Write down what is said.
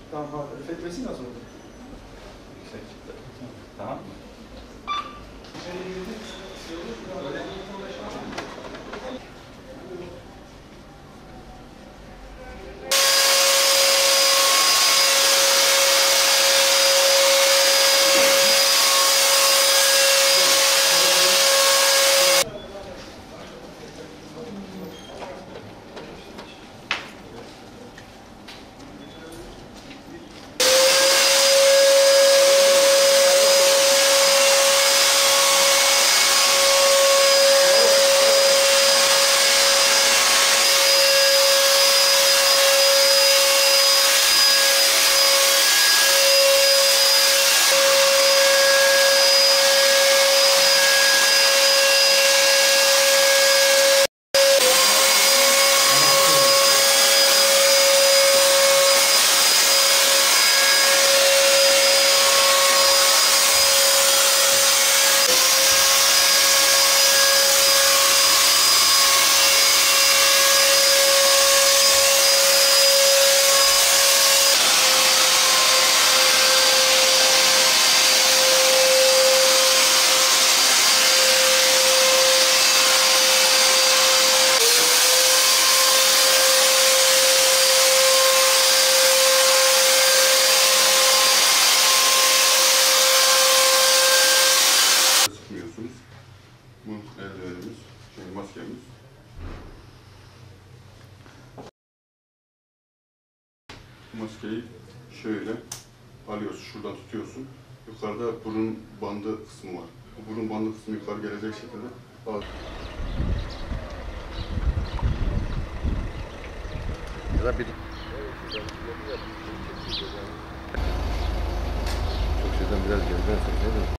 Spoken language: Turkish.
Tamam, fetvesi nasıl oldu? Yüksek çıktı. Tamam mı? Sıkmıyorsunuz. Bu eldivenimiz, maskemiz. Maskeyi şöyle alıyorsun, şuradan tutuyorsun. Yukarıda burun bandı kısmı var. Bu burun bandı kısmı yukarı gelecek şekilde al. Ya da bir... Çok şeyden biraz geriden seçelim.